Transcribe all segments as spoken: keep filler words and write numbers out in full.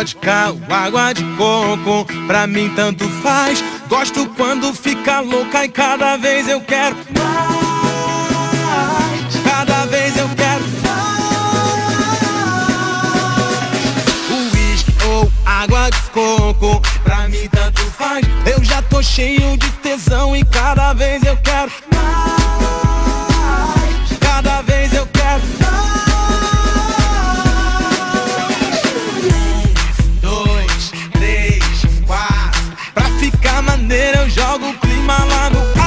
vodka ou água de coco, pra mim tanto faz. Gosto quando fica louca e cada vez eu quero mais. Cada vez eu quero mais. Uísque ou água de coco, pra mim tanto faz. Eu já tô cheio de tesão e cada vez eu quero mais. Cada vez eu quero mais. Um, dois, três, quatro. Pra ficar maneiro eu jogo o clima lá no alto.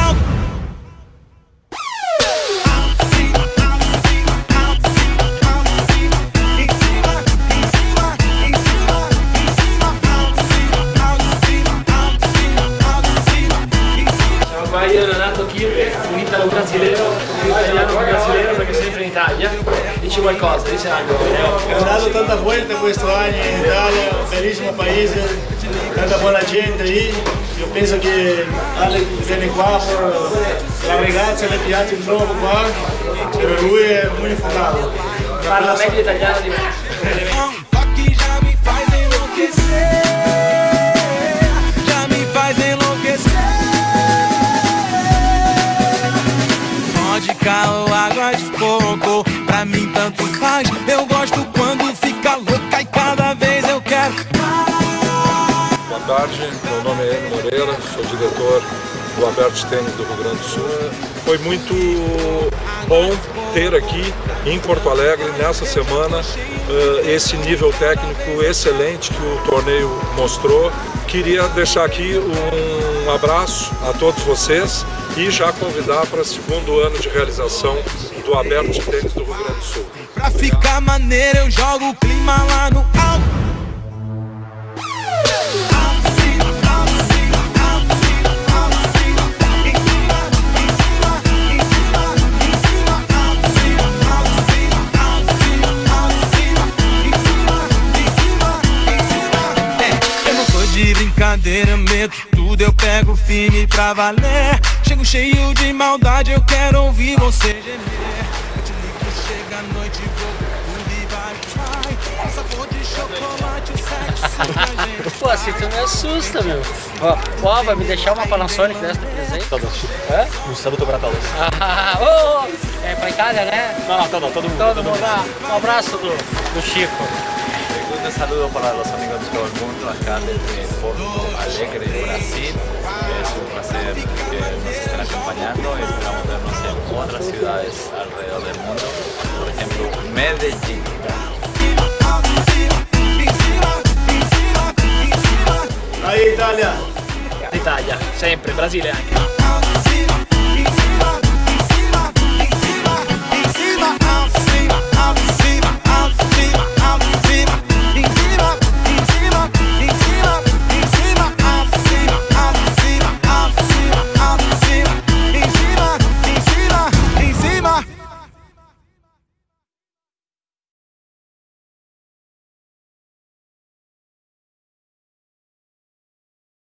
Alto, cima, alto, cima, alto, cima, alto, cima. Em cima, em cima, em cima, em cima, alto, cima, alto, cima, alto, cima, alto, cima, em cima. Ciao, qua io Renato Kirbe, un italo-brasileiro, un italiano-brasileiro perché sempre in Italia. Dici qualcosa, dici algo. Ho dato tanta vuelta questo anno in Italia, un bellissimo paese, tanta buona gente lì. Io penso che Ale viene qua per la ragazza, le piace troppo qua, per lui è molto fondato. Parla meglio italiano di me. Aqui já me faz enlouquecer, já me faz enlouquecer. Vodka ou água de coco, pra mim tanto faz. Eu gosto quando fica louca e cada vez eu quero mais. Boa tarde, meu nome é Enio Moreira, sou diretor do Aberto de Tênis do Rio Grande do Sul. Foi muito bom ter aqui em Porto Alegre, nessa semana, esse nível técnico excelente que o torneio mostrou. Queria deixar aqui um abraço a todos vocês e já convidar para o segundo ano de realização do Aberto de Tênis do Rio Grande do Sul. Pra ficar maneiro eu jogo o clima lá no alto. De brincadeira, meto tudo, eu pego firme pra valer. Chego cheio de maldade, eu quero ouvir você gemer. Eu te ligo, chega a noite, vou tudo e vai, vai. Sabor de chocolate, o sexo da gente. Pô, assim tu me assusta, meu. Ó, ó, vai me deixar uma Panasonic dessa de presente? É? Un saluto para todos. Ah, oh, é pra Itália, né? No, no, todo, todo mundo. Todo mundo, ah, um abraço do, do Chico. Un saludo para los amigos de todo el mundo acá desde Porto Alegre, Brasil. Es un placer que nos estén acompañando y esperamos vernos en otras ciudades alrededor del mundo, por ejemplo Medellín. Aí Itália! Italia, sempre, Brasile anche.